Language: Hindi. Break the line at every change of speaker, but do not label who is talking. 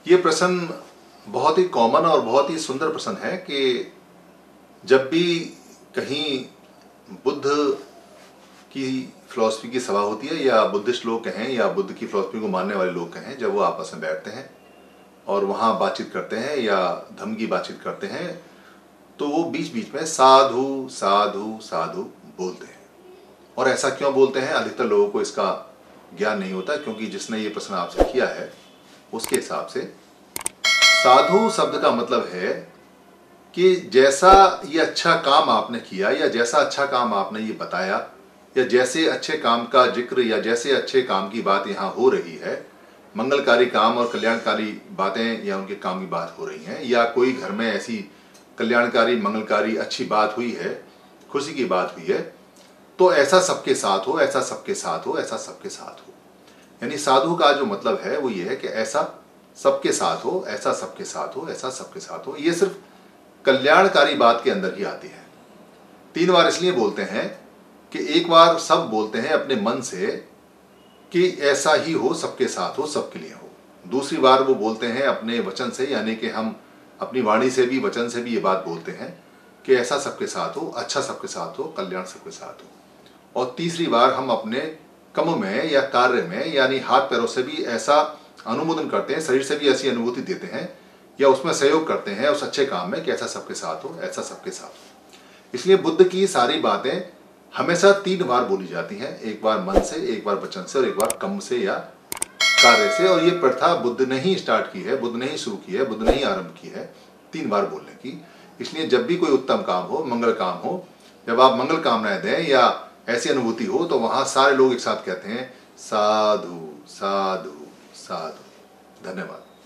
ये प्रश्न बहुत ही कॉमन और बहुत ही सुंदर प्रश्न है कि जब भी कहीं बुद्ध की फिलॉसफी की सभा होती है या बुद्धिस्ट लोग कहें या बुद्ध की फिलॉसफी को मानने वाले लोग कहें, जब वो आपस में बैठते हैं और वहाँ बातचीत करते हैं या धम्म की बातचीत करते हैं तो वो बीच बीच में साधु साधु साधु बोलते हैं। और ऐसा क्यों बोलते हैं, अधिकतर लोगों को इसका ज्ञान नहीं होता, क्योंकि जिसने ये प्रश्न आपसे किया है उसके हिसाब से साधु शब्द का मतलब है कि जैसा ये अच्छा काम आपने किया या जैसा अच्छा काम आपने ये बताया या जैसे अच्छे काम का जिक्र या जैसे अच्छे काम की बात यहाँ हो रही है, मंगलकारी काम और कल्याणकारी बातें या उनके काम की बात हो रही हैं, या कोई घर में ऐसी कल्याणकारी मंगलकारी अच्छी बात हुई है, खुशी की बात हुई है, तो ऐसा सबके साथ हो, ऐसा सबके साथ हो, ऐसा सबके साथ हो। यानी साधु का जो मतलब है वो ये है कि ऐसा सबके साथ हो, ऐसा सबके साथ हो, ऐसा सबके साथ हो। ये सिर्फ कल्याणकारी बात के अंदर ही आती है। 3 बार इसलिए बोलते हैं कि एक बार सब बोलते हैं अपने मन से कि ऐसा ही हो, सबके साथ हो, सबके लिए हो। दूसरी बार वो बोलते हैं अपने वचन से, यानी कि हम अपनी वाणी से भी वचन से भी ये बात बोलते हैं कि ऐसा सबके साथ हो, अच्छा सबके साथ हो, कल्याण सबके साथ हो। और तीसरी बार हम अपने कर्म में या कार्य में यानी हाथ पैरों से भी ऐसा अनुमोदन करते हैं, शरीर से भी ऐसी अनुभूति देते हैं या उसमें सहयोग करते हैं उस अच्छे काम में कि ऐसा सबके साथ हो, ऐसा सबके साथ हो। इसलिए बुद्ध की सारी बातें हमेशा 3 बार बोली जाती हैं, एक बार मन से, एक बार वचन से और एक बार कर्म से या कार्य से। और ये प्रथा बुद्ध ने ही स्टार्ट की है, बुद्ध ने ही शुरू की है, बुद्ध ने ही आरंभ की है 3 बार बोलने की। इसलिए जब भी कोई उत्तम काम हो, मंगल काम हो, जब आप मंगल कामनाएं दें या ऐसी अनुभूति हो तो वहां सारे लोग एक साथ कहते हैं साधु साधु साधु। धन्यवाद।